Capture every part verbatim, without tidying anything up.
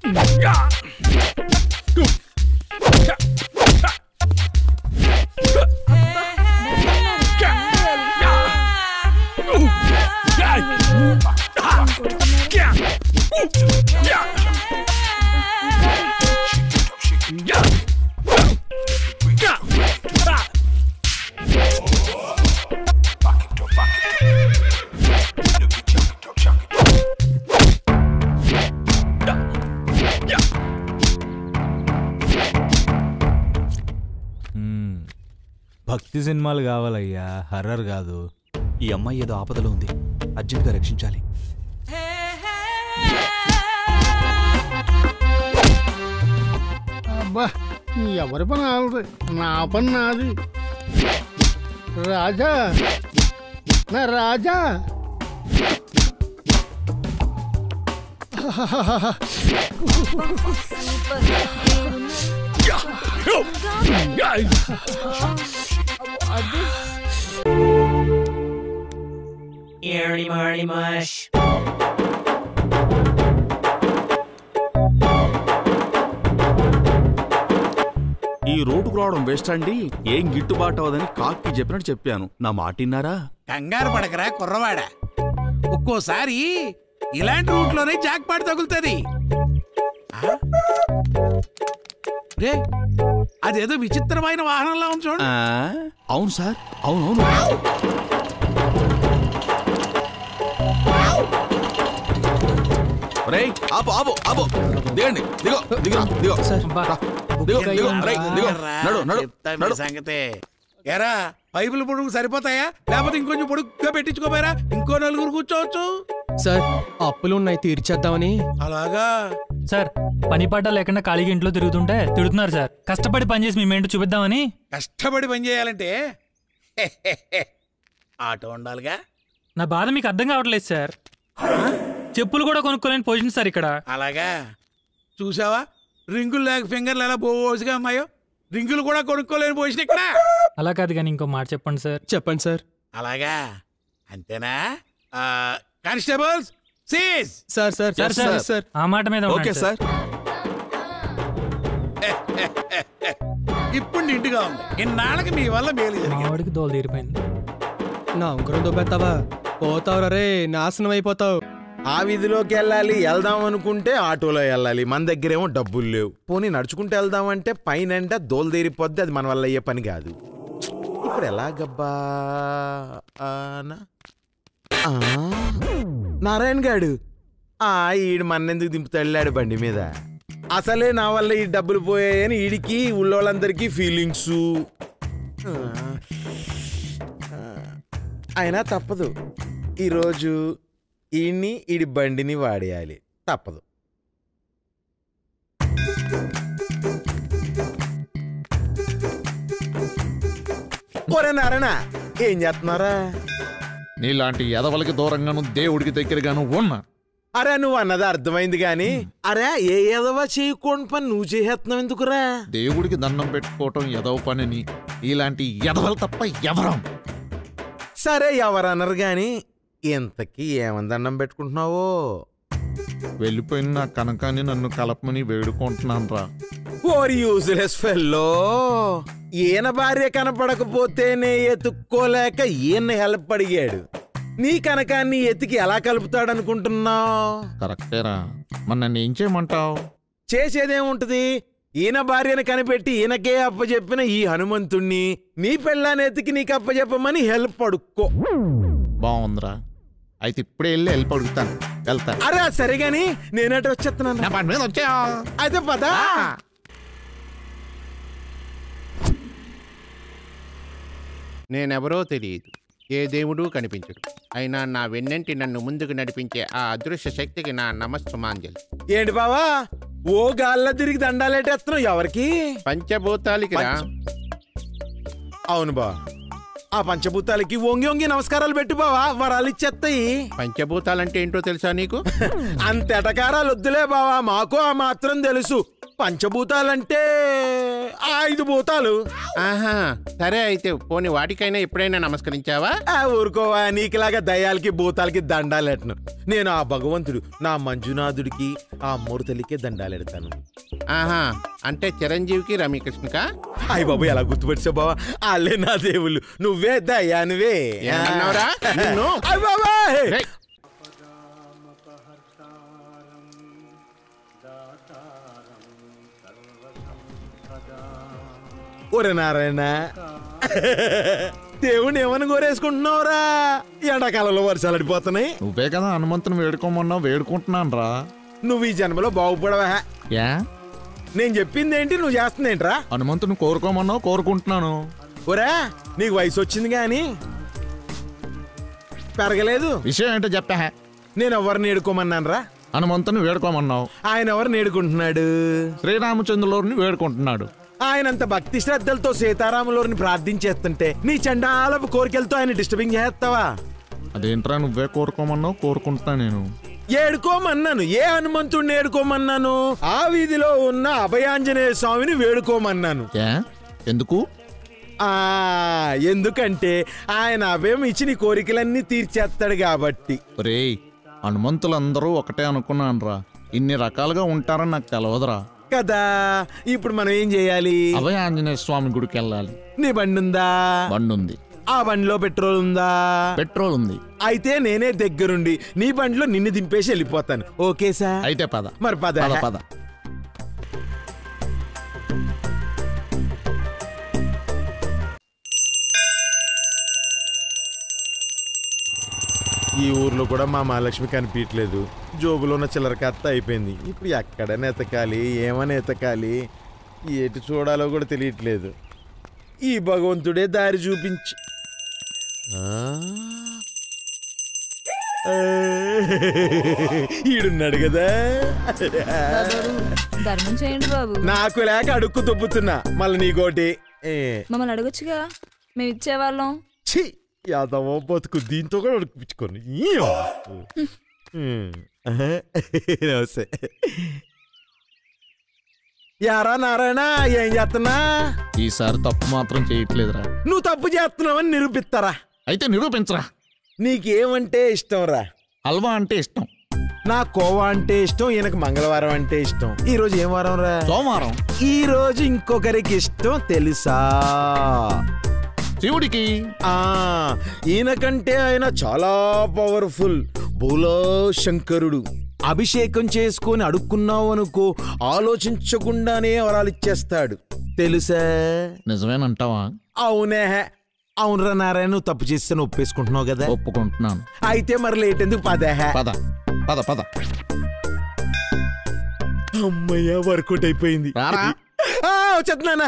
భక్తి సినిమాలు కావాలయ్యా, హర్రర్ కాదు. ఈ అమ్మాయి ఏదో ఆపదలో ఉంది, అర్జెంట్గా రక్షించాలి. అబ్బా ఎవరి పని ఆలది, నా పని నాది. రాజా నా రాజా Early Marty Mush. ఈ రోడ్డుకు రావడం వేస్ట్ అండి, ఏం గిట్టుబాటు అవదని కాక్కి చెప్పినట్టు చెప్పాను. నా మాటిన్నారా? కంగారు పడకరా కుర్రవాడ, ఒక్కోసారి ఇలాంటి రూట్లోనే జాక్ పాటు తగులుతుంది. రే అదేదో విచిత్రమైన వాహనంలా ఉంది చూడండి. అవును సార్, అవునవును. రే ఆపు ఆపు ఆపు, దిగండి, దిగో దిగో దిగో దిగో. సంగతే ఎరా, పైపులు పొడుగు సరిపోతాయా, లేకపోతే ఇంకొంచెం పొడుగ్గా పెట్టించుకోపోయారా? ఇంకో నలుగురు కూర్చోవచ్చు సార్. అప్పులు ఉన్నాయి, తీర్చేద్దామని. అలాగా సార్, పని పాట లేకుండా ఖాళీగా ఇంట్లో తిరుగుతుంటే తిడుతున్నారు సార్. కష్టపడి పనిచేసి మీ మెంటు చూపిద్దామని. కష్టపడి పని చేయాలంటే ఆటో ఉండాలిగా. నా బాధ మీకు అర్థం కావట్లేదు సార్. చెప్పులు కూడా కొనుక్కోలేని పొజిషన్ సార్ ఇక్కడ. అలాగా, చూసావా రింగులు లేక ఫింగర్లు ఎలా బోసుగా అమ్మాయో, రింగులు కూడా కొనుక్కోలేని పొజిషన్ ఇక్కడ. అలా కాదు కానీ ఇంకో మాట చెప్పండి సార్. చెప్పండి సార్. అలాగా, అంతేనా? Constables seize. Sir sir sir sir sir ఆ మాట మీద ఓకే సార్. ఇప్పుడు నిండుగా ఉంది, ఇన్నాళ్ళకి మీ వల్ల మేలు జరిగింది. మావాడికి దోలు తీరిపోయింది. నా ఉంగరం దొబ్బెత్తావా, పోతావు రే, నాశనం అయిపోతావు. ఆ వీధిలోకి వెళ్ళాలి, వెళ్దాం అనుకుంటే ఆటోలో వెళ్ళాలి, మన దగ్గరేమో డబ్బులు లేవు. పోనీ నడుచుకుంటూ వెళ్దామంటే పైన దోలు తీరిపోద్ది, అది మన వల్ల అయ్యే పని కాదు. ఇప్పుడు ఎలాగబ్బా? నారాయణ గాడు ఆ ఈడు మన్నెందుకు దింపుతాడు బండి మీద? అసలే నా వల్ల ఈ డబ్బులు పోయాయని ఈడికి ఊళ్ళోళ్ళందరికీ ఫీలింగ్స్. అయినా తప్పదు, ఈరోజు ఈయన్ని ఈడి బండిని వాడేయాలి, తప్పదు. ఒరే నారాయణ, ఏం చేస్తున్నారా? నీలాంటి ఎదవలకి దూరంగాను దేవుడికి దగ్గరగాను ఉన్నా. అరే నువ్వు అన్నది అర్థమైంది గాని, అరే ఏ ఎదవా చేయకూడని పని నువ్వు చేస్తున్నావు ఎందుకురా? దేవుడికి దండం పెట్టుకోవటం ఎదవ పనిని ఇలాంటి ఎదవలు తప్ప ఎవరం. సరే ఎవరన్నారు గాని, ఇంతకీ ఏమని దండం పెట్టుకుంటున్నావో? వెళ్ళిపోయిన నా కనకాన్ని నన్ను కలపమని వేడుకుంటున్నాను రా. ఓరి యూజ్లెస్ ఫెల్లో, ఈయన భార్య కనపడకపోతేనే ఎత్తుక్కోలేక ఈయన్ని హెల్ప్ అడిగాడు. నీ కనకాన్ని ఎతికి ఎలా కలుపుతాడు అనుకుంటున్నావు? కరెక్టేరా, మరి నన్ను ఏం చేయమంటావు? చేసేదేముంటది, ఈయన భార్యను కనిపెట్టి ఈయనకే అప్పచెప్పిన ఈ హనుమంతుణ్ణి నీ పెళ్ళాన్ని ఎతికి నీకు అప్పచెప్పమని హెల్ప్ అడుక్కో. బాగుందిరా, అయితే ఇప్పుడే వెళ్ళి హెల్ప్ అడుగుతాను, వెళ్తా. అరే సరిగాని నేనట వచ్చేస్తున్నాను. వచ్చా అయితే పదా. నేనెవరో తెలియదు, ఏ దేవుడు కనిపించడు, అయినా నా వెన్నంటి నన్ను ముందుకు నడిపించే ఆ అదృశ్య శక్తికి నా నమస్సుమాంజలి. ఏంటి బావా ఓ గాల్లో తిరిగి దండాలేటేస్తున్నావు? ఎవరికి? పంచభూతాలకి రా. అవును బా, ఆ పంచభూతాలకి వంగి వంగి నమస్కారాలు పెట్టు బావా, వరాలు ఇచ్చేస్తాయి. పంచభూతాలంటే ఏంటో తెలుసా నీకు? అంత ఎటకారాలు వద్దులే బావా, మాకు ఆ మాత్రం తెలుసు. పంచభూతాలంటే ఐదు భూతాలు. ఆహా, సరే అయితే పోనీ వాటికైనా ఎప్పుడైనా నమస్కరించావా? ఆ ఊరుకోవా, నీకులాగా దయ్యాలకి భూతాలకి దండాలెట్టను. నేను ఆ భగవంతుడు నా మంజునాథుడికి ఆ మూర్తలికే దండాలెడతాను. ఆహా, అంటే చిరంజీవికి రమ్యకృష్ణకా? అయ్య బాబు, ఎలా గుర్తుపెట్టావు బావా? అల్లే నా దేవుళ్ళు, నువ్వే దయ్యానివే. ఏమన్నావురా? నిన్ను? అయ్య బాబాయ్! రేయ్. ఒరే నారాయణ, దేవుణ్ణి ఏమని కోరేసుకుంటున్నావురా? ఎండాకాలంలో వర్షాలు అడిపోతున్నాయి. నువ్వే కదా హనుమంతుని వేడుకోమన్నావు, వేడుకుంటున్నాను రా. నువ్వు ఈ జన్మలో బాగుపడవా? యా, నేను చెప్పింది ఏంటి, నువ్వు చేస్తుందేంట్రా? హనుమంతుని కోరుకోమన్నావు, కోరుకుంటున్నాను. ఒరే, నీకు వయసు వచ్చింది గాని పెరగలేదు. విషయం ఏంటో చెప్పా. నేను ఎవరిని ఏడుకోమన్నాను రా? హనుమంతుని వేడుకోమన్నావు. ఆయన ఎవరిని ఏడుకుంటున్నాడు? శ్రీరామచంద్రుని వేడుకుంటున్నాడు. ఆయనంత భక్తి శ్రద్ధలతో సీతారాములోని ప్రార్థించేస్తుంటే నీ చండాలపు కోరికలతో ఆయన డిస్టర్బింగ్ చేస్తావా? అదేంట్రా నువ్వే కోరుకోమన్నావు, కోరుకుంటున్నా నేను. ఏడుకోమన్నాను. ఏ హనుమంతుడిని ఏడుకోమన్నాను? ఆ వీధిలో ఉన్న అభయాంజనేయ స్వామిని వేడుకోమన్నాను. ఏ ఎందుకు? ఆ ఎందుకంటే ఆయన అభయం ఇచ్చి నీ కోరికలన్నీ తీర్చేస్తాడు కాబట్టి. రేయ్, హనుమంతులందరూ ఒకటే అనుకున్నాను రా. ఇన్ని రకాలుగా ఉంటారని నాకు తెలవదురా కదా. ఇప్పుడు మనం ఏం చేయాలి? అభయ ఆంజనేయ స్వామి గుడికి వెళ్ళాలి. నీ బండి ఉందా? బండి ఉంది. ఆ బండిలో పెట్రోల్ ఉందా? పెట్రోల్ ఉంది. అయితే నేనే దగ్గరుండి నీ బండిలో నిన్ను దింపేసి వెళ్ళిపోతాను. Okay sir? అయితే పద. మరి పద పద పద. ఈ ఊర్లో కూడా మా మహాలక్ష్మి కనిపించట్లేదు. జోబులో ఉన్న చిల్లర కత్త అయిపోయింది. ఇప్పుడు ఎక్కడనే ఎతకాలి, ఏమని ఎతకాలి, ఏటి చూడాలో కూడా తెలియట్లేదు. ఈ భగవంతుడే దారి చూపించి. ఈడున్నాడు కదా. ధర్మం చేయండి బాబు. నాకు లేక అడుక్కు తుప్పుతున్నా, మళ్ళీ నీకోటి. మమ్మల్ని అడగొచ్చుగా, మేము ఇచ్చేవాళ్ళం. ఛీ, యాదవ బతుకు, దీంతో కూడా అడుక్కిపించుకోండి. నమస్తే. యారా నారాయణ, ఏం చేస్తున్నా? ఈసారి తప్పు మాత్రం చేయట్లేదురా. నువ్వు తప్పు చేస్తున్నావని నిరూపిస్తారా? అయితే నిరూపించరా. నీకేమంటే ఇష్టం రా? హల్వా అంటే ఇష్టం. నా కోవా అంటే ఇష్టం. ఈయనకు మంగళవారం అంటే ఇష్టం. ఈ రోజు ఏం వారం రా? సోమవారం. ఈ రోజు ఇంకొకరికి ఇష్టం తెలుసా? శివుడికి. ఆ ఈయనకంటే ఆయన చాలా పవర్ఫుల్. బోలో శంకరుడు. అభిషేకం చేసుకొని అడుక్కున్నావు అనుకో, ఆలోచించకుండానే వరాలు ఇచ్చేస్తాడు తెలుసా? నిజమేనంటావా? అవునే. అవునరా నారాయణ, నువ్వు తప్పు చేస్తే నువ్వు ఒప్పేసుకుంటున్నావు కదా? ఒప్పుకుంటున్నాను. అయితే మరి లేట్ ఎందుకు? పద పద పద పద. అమ్మయ్య, వర్కౌట్ అయిపోయింది. వచ్చేస్తున్నానా?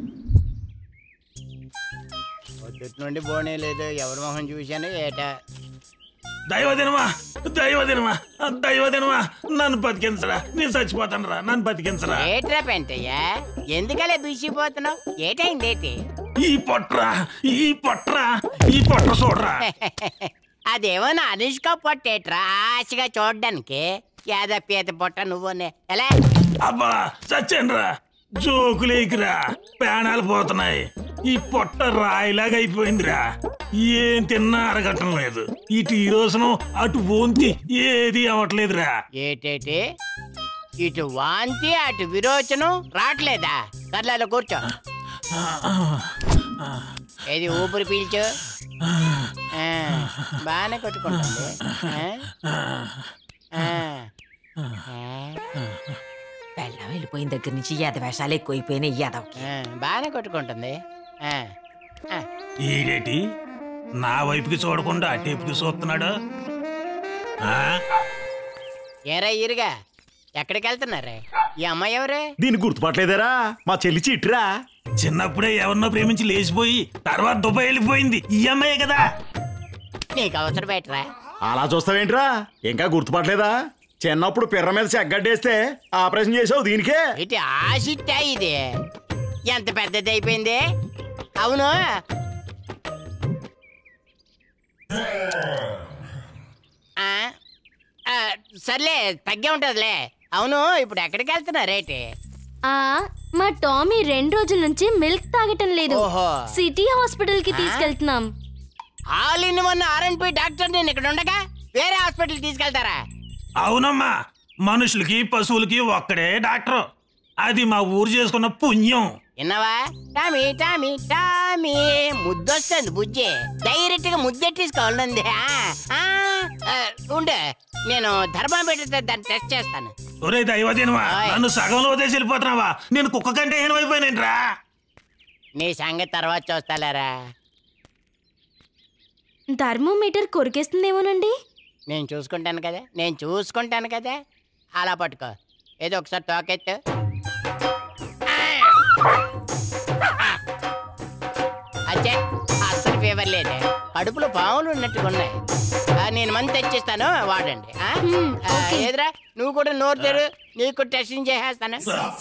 నుండి బోనే లేదు, ఎవరి మొహం చూశాను ఏటా. దైవదినమా, దైవదినమా, దైవదినమా, నన్ను బతికించరా, నేను చచ్చిపోతాను రా, నన్ను బతికించరా. ఏట్రా పెంటయ్యా, ఎందుకలా బీసిపోతున్నావు? ఏటైంది ఏంటి? ఈ పొట్రా, ఈ పొట్రా, ఈ పొట్ర చూడరా. అదేమో నా అనుష్క పొట్టేట్రా, ఆశగా చూడడానికి. యాద పీత పొట్ట నువ్వునే ఎలా? అబ్బా చచ్చానురా, జోకులేకిరా, ప్రాణాలు పోతున్నాయి. ఈ పొట్ట రాయిలాగా అయిపోయిందిరా, ఏం తిన్నా అరగటం లేదు. ఇటు ఈ రోజును అటు వాంతి ఏది అవ్వట్లేదురా. ఏటేటి? ఇటు వాంతి అటు విరోచనం రావట్లేదా? కర్లలో కూర్చో. ఏది ఊపిరి పీల్చు. బాగానే కొట్టుకుంటుంది. పెళ్ళం వెళ్ళిపోయిన దగ్గర నుంచి యదవేషాలు ఎక్కువైపోయినాయి యాదవ్కి. బాగానే కొట్టుకుంటుంది. ఈడేటి నా వైపుకి చూడకుండా అటేపుకి చూస్తున్నాడు. ఏరా ఇరుగా, ఎక్కడికి వెళ్తున్నారా? ఈ అమ్మాయి ఎవరే? దీన్ని గుర్తుపట్టలేదరా? మా చెల్లి చిట్రా. చిన్నప్పుడే ఎవరినో ప్రేమించి లేచిపోయి తర్వాత దుబాయ్ వెళ్ళిపోయింది ఈ అమ్మాయే కదా. నీకు అవసరం పెట్టరా? అలా చూస్తావేంట్రా, ఇంకా గుర్తుపట్టలేదా? చిన్నప్పుడు పిర్ర మీద చెగ్గడ్డేస్తే ఆపరేషన్ చేసావు దీనికే. ఇటు ఆసిట్టా ఇది ఎంత పెద్దది అయిపోయింది. అవును, ఆ, ఆ, సర్లే తగ్గే ఉంటదిలే. అవును ఇప్పుడు ఎక్కడికి వెళ్తున్నా రేటే? ఆ మా టామీ రెండు రోజుల నుంచి మిల్క్ తాగటం లేదు. ఓహో. సిటీ హాస్పిటల్ కి తీసుకెళ్తున్నాం. All in one RNP doctor నేను ఇక్కడ ఉండగా వేరే హాస్పిటల్ తీసుకెళ్తారా? అవునమ్మా, మనుషులకి పశువులకి ఒక్కడే డాక్టర్. అది మా ఊరు చేసుకున్న పుణ్యం. విన్నావా? టామీ టామీ టామీ ముద్దొస్తుంది బుజ్జి. డైరెక్ట్ గా ముద్దెట్టేసుకోవాలంది. ఉండే నేను థర్మామీటర్ దాన్ని టెస్ట్ చేస్తాను. ఒరే దైవదేనవా, నన్ను సగంలో వదిలేసి వెళ్ళిపోతున్నావా? నేను కుక్క కంటే ఏమైపోయినేంట్రా? నీ సంగతి తర్వాత చూస్తాలేరా. థర్మోమీటర్ కొరికేస్తుందేమోనండి. నేను చూసుకుంటాను కదా, నేను చూసుకుంటాను కదా. అలా పట్టుకో. ఏదో ఒకసారి తోకెత్తు. అచ్చే అస్సలు ఫీవర్ లేదే. కడుపులో పావులు ఉన్నట్టుగా ఉన్నాయి. నేను మంది తెచ్చిస్తాను, వాడండి. ఏదిరా నువ్వు కూడా నోరు తెరు, నీకు టెస్టింగ్ చేసేస్తాను.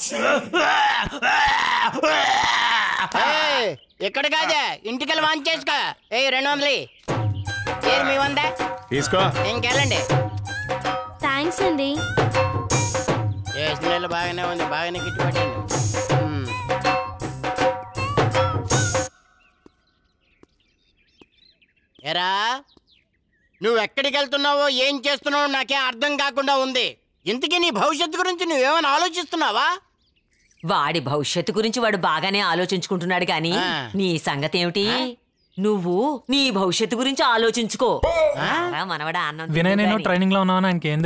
ఇక్కడ కాదే, ఇంటికెళ్ళి వాంచ్ చేసుకో. ఏ రెండు వందలు ఏది మీ వందా? తీసుకో. ఇంకెళ్ళండి. థ్యాంక్స్ అండి. చేసిన బాగానే ఉంది, బాగానే గిట్టుబడి. ఎరా నువ్వెక్కడికి వెళ్తున్నావో ఏం చేస్తున్నావో నాకే అర్థం కాకుండా ఉంది. ఇంతకీ నీ భవిష్యత్తు గురించి నువ్వేమైనా ఆలోచిస్తున్నావా? వాడి భవిష్యత్తు గురించి వాడు బాగానే ఆలోచించుకుంటున్నాడు కానీ నీ సంగతి ఏమిటి? నువ్వు నీ భవిష్యత్తు గురించి ఆలోచించుకో. మనవడా అన్నం వినయ్ నేను ట్రైనింగ్ లో ఉన్నావని ఆయనకి